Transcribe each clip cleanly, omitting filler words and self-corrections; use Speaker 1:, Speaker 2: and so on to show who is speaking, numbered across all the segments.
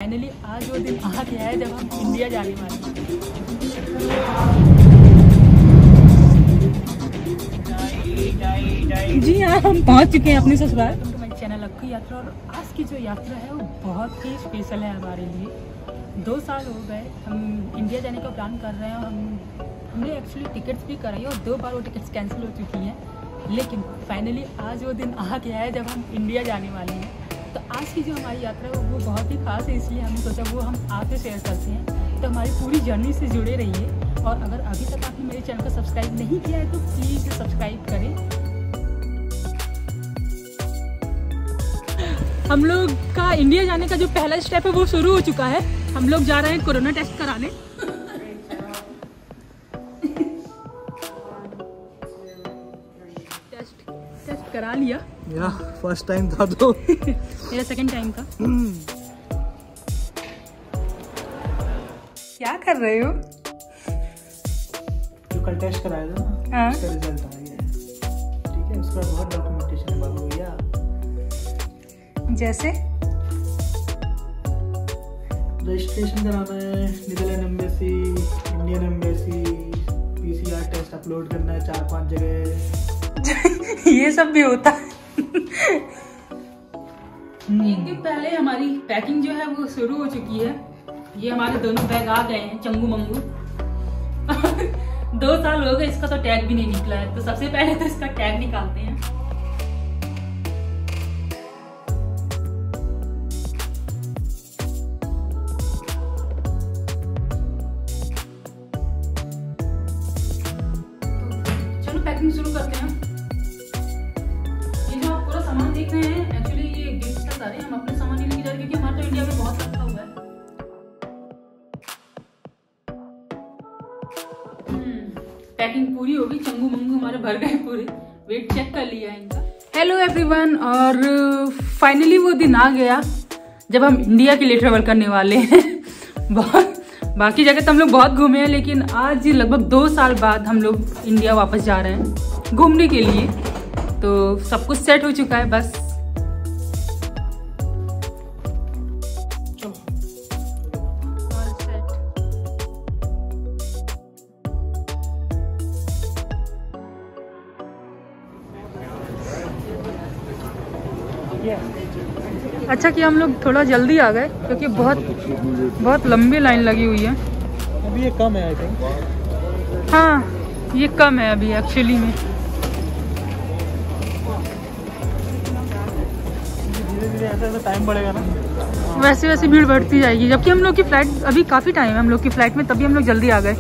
Speaker 1: Finally आज वो दिन आ गया है जब हम इंडिया जाने वाले हैं। जी हाँ, हम पहुंच चुके हैं अपने ससुराल। तो मेरे चैनल अक्की यात्रा, और आज की जो यात्रा है वो बहुत ही स्पेशल है हमारे लिए। 2 साल हो गए हम इंडिया जाने का प्लान कर रहे हैं। हमने एक्चुअली टिकट्स भी कराई और 2 बार वो टिकट्स कैंसिल हो चुकी हैं, लेकिन फाइनली आज वो दिन आ गया है जब हम इंडिया जाने वाले हैं। तो आज की जो हमारी यात्रा है वो बहुत ही खास है, इसलिए हमने सोचा वो हम आपसे शेयर करते हैं। तो हमारी पूरी जर्नी से जुड़े रहिए, और अगर अभी तक आपने मेरे चैनल को सब्सक्राइब नहीं किया है तो प्लीज़ सब्सक्राइब करें। हम लोग का इंडिया जाने का जो पहला स्टेप है वो शुरू हो चुका है। हम लोग जा रहे हैं कोरोना टेस्ट कराने। टेस्ट करा लिया।
Speaker 2: मेरा फर्स्ट टाइम था तो
Speaker 1: मेरा सेकंड टाइम था। क्या कर रहे हो?
Speaker 2: जो कल टेस्ट कराया था ना, उसका रिजल्ट आ गया है। ठीक है, उसका बहुत डॉक्यूमेंटेशन है बाबू भैया।
Speaker 1: जैसे
Speaker 2: रजिस्ट्रेशन कराना है, Netherland embassy, Indian embassy, PCR test upload करना है 4-5 जगह।
Speaker 1: ये सब भी होता है। एक दिन पहले हमारी पैकिंग जो है वो शुरू हो चुकी है। ये हमारे दोनों बैग आ गए हैं चंगू मंगू। 2 साल हो गए, इसका तो टैग भी नहीं निकला है। तो सबसे पहले तो इसका टैग निकालते हैं। चलो पैकिंग शुरू करते हैं। ये जो आप पूरा सामान देख रहे हैं, एक्चुअली ये गिफ्ट का सारे हम अपने सामान नहीं लेके जा रहे, क्योंकि हमारा तो इंडिया में बहुत रखा हुआ है। पैकिंग पूरी हो गई, चंगू मंगू हमारे भर गए पूरे। वेट चेक कर लिया इनका। हेलो एवरीवन, और फाइनली वो दिन आ गया जब हम इंडिया के लिए ट्रेवल करने वाले हैं। बहुत बाकी जगह तो हम लोग बहुत घूमे हैं, लेकिन आज लगभग 2 साल बाद हम लोग इंडिया वापस जा रहे हैं घूमने के लिए। तो सब कुछ सेट हो चुका है, बस अच्छा कि हम लोग थोड़ा जल्दी आ गए, क्योंकि बहुत लंबी लाइन लगी हुई है।
Speaker 2: अभी ये कम है आई थिंक।
Speaker 1: हाँ, ये कम है अभी एक्चुअली में।
Speaker 2: धीरे-धीरे ऐसा टाइम बढ़ेगा ना,
Speaker 1: वैसे वैसे भीड़ बढ़ती जाएगी। जबकि हम लोग की फ्लाइट अभी काफ़ी टाइम है हम लोग की फ्लाइट में, तभी हम लोग जल्दी आ गए।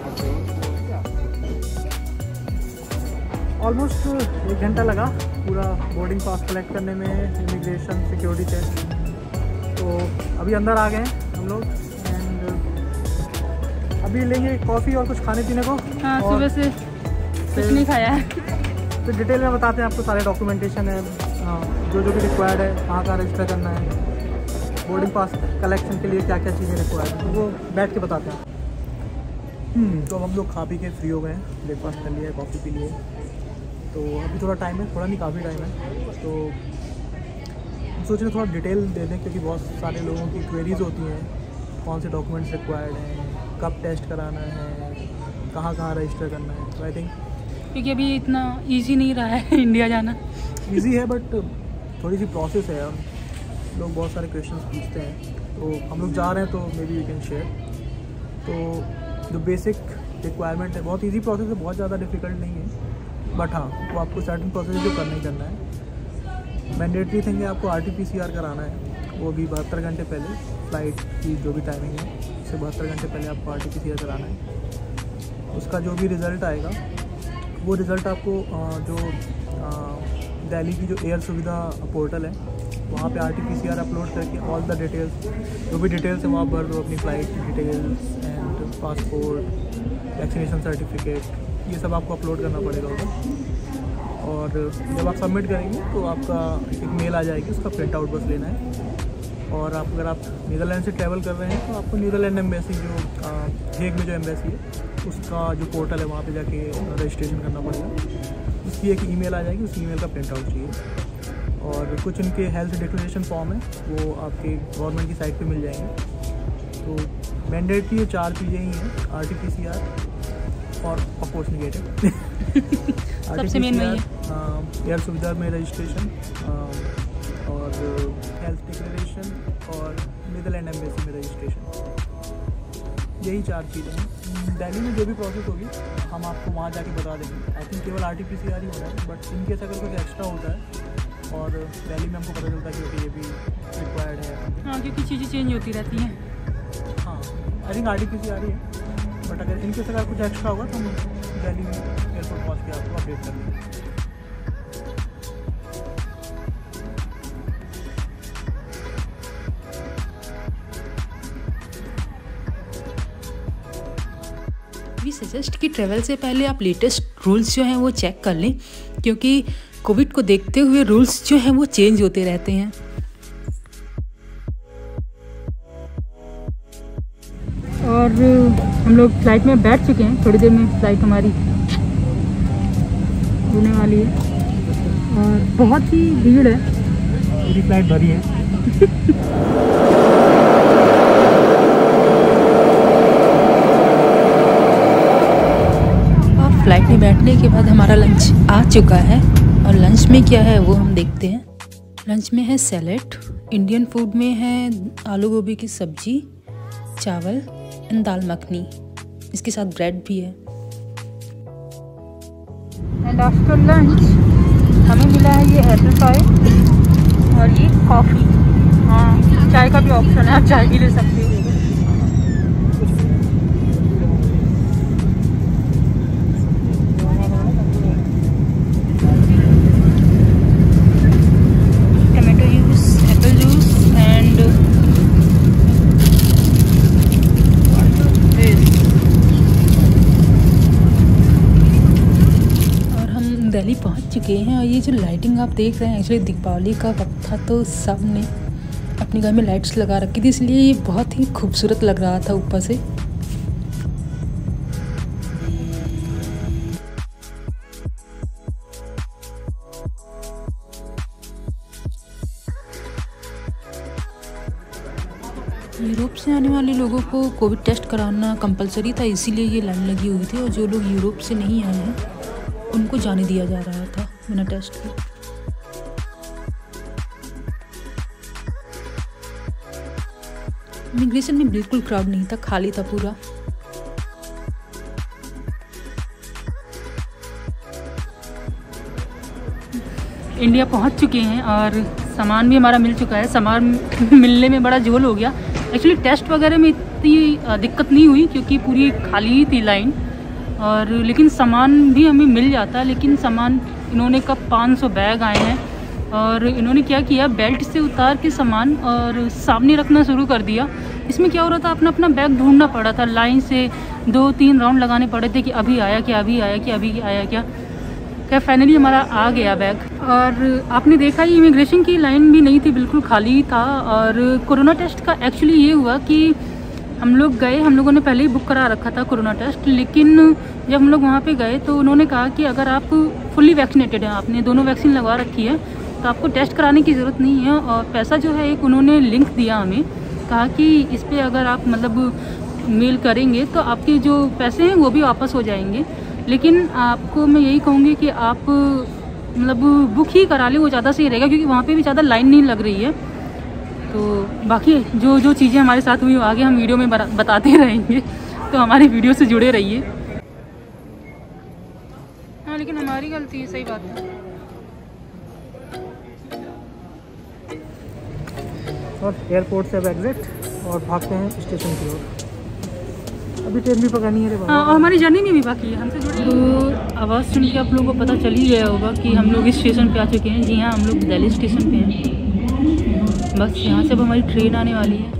Speaker 2: ऑलमोस्ट 1 घंटा लगा पूरा बोर्डिंग पास कलेक्ट करने में, इमिग्रेशन सिक्योरिटी टेस्ट। तो अभी अंदर आ गए हैं हम लोग, एंड अभी लेंगे कॉफ़ी और कुछ खाने पीने को।
Speaker 1: हाँ, सुबह से कुछ नहीं खाया है।
Speaker 2: तो डिटेल में बताते हैं आपको, सारे डॉक्यूमेंटेशन है, जो भी रिक्वायर्ड है, कहाँ रजिस्टर करना है, बोर्डिंग पास कलेक्शन के लिए क्या क्या चीज़ें रिक्वायर्ड है, वो बैठ के बताते हैं। तो हम लोग खा पी के फ्री हो गए हैं, ब्रेकफास्ट कर लिया है, कॉफ़ी पी लिए। तो अभी थोड़ा टाइम है, थोड़ा नहीं काफ़ी टाइम है। तो हम सोच रहे हैं थोड़ा डिटेल दे दें, क्योंकि बहुत सारे लोगों की क्वेरीज़ होती हैं, कौन से डॉक्यूमेंट्स रिक्वायर्ड हैं, कब टेस्ट कराना है, कहाँ कहाँ रजिस्टर करना है। तो आई थिंक
Speaker 1: क्योंकि अभी इतना इजी नहीं रहा है इंडिया जाना।
Speaker 2: इजी है, बट थोड़ी सी प्रोसेस है। लोग बहुत सारे क्वेश्चंस पूछते हैं, तो हम लोग जा रहे हैं, तो maybe we can share. तो जो बेसिक रिक्वायरमेंट है, बहुत इजी प्रोसेस है, बहुत ज़्यादा डिफिकल्ट नहीं है। बट हाँ, वो आपको सर्टेन प्रोसेस जो करना ही करना है। मैंडेटरी थिंग है, आपको RT-PCR कराना है, वो भी 72 घंटे पहले। फ्लाइट की जो भी टाइमिंग है उससे 72 घंटे पहले आपको RT-PCR कराना है। उसका जो भी रिज़ल्ट आएगा, वो रिज़ल्ट आपको जो दिल्ली की जो एयर सुविधा पोर्टल है, वहाँ पे RT-PCR अपलोड करके ऑल द डिटेल्स, जो भी डिटेल्स है वो आप भर दो, अपनी flight details and passport, vaccination certificate, ये सब आपको अपलोड करना पड़ेगा उधर। और जब आप सबमिट करेंगे तो आपका एक मेल आ जाएगी, उसका प्रिंट आउट बस लेना है। और आप अगर आप नीदरलैंड से ट्रैवल कर रहे हैं तो आपको नीदरलैंड एम्बेसी, जो हेग में जो एम्बेसी है, उसका जो पोर्टल है वहाँ पे जाके रजिस्ट्रेशन करना पड़ेगा। उसकी एक ईमेल आ जाएगी, उस ईमेल का प्रिंट आउट चाहिए। और कुछ इनके हेल्थ डिक्लेरेशन फॉर्म है, वो आपके गवर्नमेंट की साइट पे मिल जाएंगे। तो मैंडेटरी ये 4 चीज़ें ही हैं, RT-PCR और ऑफकोर्स नेगेटिव
Speaker 1: सबसे मेन वही है,
Speaker 2: एयर सुविधा में रजिस्ट्रेशन और हेल्थ डिक्लेरेशन और नीदरलैंड एम्बेसी में रजिस्ट्रेशन, यही 4 चीज़ें हैं। दिल्ली में जो भी प्रोसेस होगी हम आपको वहाँ जाके बता देंगे। आई थिंक केवल RT-PCR ही हो रहा है, बट इनकेस अगर कुछ एक्स्ट्रा होता है और दिल्ली में हमको पता चलता है कि ये भी रिक्वायर्ड है।
Speaker 1: हाँ, क्योंकि चीज़ें चेंज होती रहती हैं।
Speaker 2: हाँ, आई थिंक RT-PCR ही है, बट अगर इनकेस अगर कुछ एक्स्ट्रा होगा तो हम दिल्ली में एयरपोर्ट पहुँच के आपको अपडेट कर देंगे।
Speaker 1: वी सजेस्ट कि ट्रैवल से पहले आप लेटेस्ट रूल्स जो हैं वो चेक कर लें, क्योंकि कोविड को देखते हुए रूल्स जो हैं वो चेंज होते रहते हैं। और हम लोग फ्लाइट में बैठ चुके हैं, थोड़ी देर में फ्लाइट हमारी होने वाली है और बहुत ही भीड़ है,
Speaker 2: पूरी फ्लाइट भरी है।
Speaker 1: फ्लाइट में बैठने के बाद हमारा लंच आ चुका है और लंच में क्या है वो हम देखते हैं। लंच में है सैलेड, इंडियन फूड में है आलू गोभी की सब्जी, चावल एंड दाल मखनी, इसके साथ ब्रेड भी है। एंड आफ्टर लंच हमें मिला है ये एप्पल पाई और ये कॉफ़ी। हाँ, चाय का भी ऑप्शन है, आप चाय भी ले सकते हो। दिल्ली पहुंच चुके हैं और ये जो लाइटिंग आप देख रहे हैं, एक्चुअली दीपावली का वक्त था तो सब ने अपने घर में लाइट्स लगा रखी थी, इसलिए ये बहुत ही खूबसूरत लग रहा था ऊपर से। यूरोप से आने वाले लोगों को कोविड टेस्ट कराना कंपलसरी था, इसीलिए ये लाइन लगी हुई थी, और जो लोग यूरोप से नहीं आए हैं उनको जाने दिया जा रहा था बिना टेस्ट के। इमिग्रेशन में बिल्कुल क्राउड नहीं था, खाली था पूरा। इंडिया पहुंच चुके हैं और सामान भी हमारा मिल चुका है। सामान मिलने में बड़ा झोल हो गया। एक्चुअली टेस्ट वगैरह में इतनी दिक्कत नहीं हुई क्योंकि पूरी खाली ही थी लाइन, और लेकिन सामान भी हमें मिल जाता। लेकिन सामान इन्होंने कब 500 बैग आए हैं और इन्होंने क्या किया, बेल्ट से उतार के सामान और सामने रखना शुरू कर दिया। इसमें क्या हो रहा था, अपना अपना बैग ढूंढना पड़ा था, लाइन से 2-3 राउंड लगाने पड़े थे कि अभी आया क्या, अभी आया क्या, अभी आया क्या। क्या फाइनली हमारा आ गया बैग। और आपने देखा ही इमिग्रेशन की लाइन भी नहीं थी, बिल्कुल खाली था। और कोरोना टेस्ट का एक्चुअली ये हुआ कि हम लोग गए, हम लोगों ने पहले ही बुक करा रखा था कोरोना टेस्ट, लेकिन जब हम लोग वहाँ पे गए तो उन्होंने कहा कि अगर आप फुल्ली वैक्सीनेटेड हैं, आपने दोनों वैक्सीन लगवा रखी है, तो आपको टेस्ट कराने की ज़रूरत नहीं है। और पैसा जो है एक उन्होंने लिंक दिया हमें, कहा कि इस पर अगर आप मतलब मेल करेंगे तो आपके जो पैसे हैं वो भी वापस हो जाएंगे। लेकिन आपको मैं यही कहूँगी कि आप मतलब बुक ही करा लें, वो ज़्यादा सही रहेगा, क्योंकि वहाँ पे भी ज़्यादा लाइन नहीं लग रही है। तो बाकी जो जो चीज़ें हमारे साथ हुई आगे हम वीडियो में बताते रहेंगे, तो हमारी वीडियो से जुड़े रहिए। हाँ, लेकिन हमारी गलती है, सही बात है।
Speaker 2: और एयरपोर्ट से अब एग्जिट और भागते हैं स्टेशन की ओर। अभी ट्रेन भी पकड़नी है रे बाबा।
Speaker 1: हाँ, और हमारी जर्नी में भी बाकी है हमसे जुड़े। तो आवाज़ सुन के आप लोगों को पता चल ही गया होगा कि हम लोग इस स्टेशन पे आ चुके हैं। जी हाँ, हम लोग दिल्ली स्टेशन पे हैं। बस यहाँ से अब हमारी ट्रेन आने वाली है।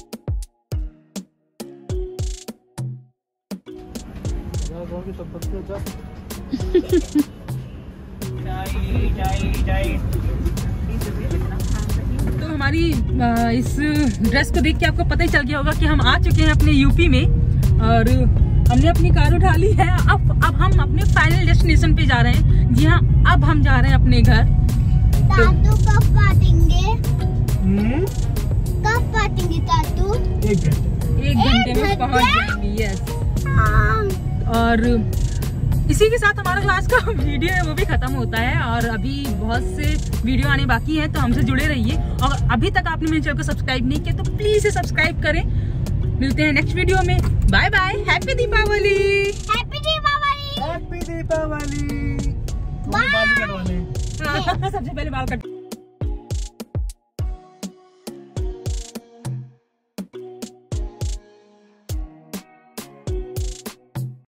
Speaker 1: तो हमारी इस ड्रेस को देख के आपको पता ही चल गया होगा कि हम आ चुके हैं अपने यूपी में, और हमने अपनी कार उठा ली है। अब हम अपने फाइनल डेस्टिनेशन पे जा रहे हैं। जी हाँ, अब हम जा रहे हैं अपने घर।
Speaker 3: तातू कब पाटेंगे? कब पाटेंगे तातू?
Speaker 2: 1 घंटे।
Speaker 1: 1 घंटे में पहुंच जाएंगे। यस। और इसी के साथ हमारा जो आज का वीडियो है वो भी खत्म होता है, और अभी बहुत से वीडियो आने बाकी हैं, तो हमसे जुड़े रहिए। और अभी तक आपने मेरे चैनल को सब्सक्राइब नहीं किया तो प्लीज सब्सक्राइब करें। मिलते हैं नेक्स्ट वीडियो में। Bye bye. Happy Deepawali.
Speaker 3: Happy Deepawali.
Speaker 2: Happy Deepawali. बाल भी कटवाने।
Speaker 1: सबसे पहले बाल कट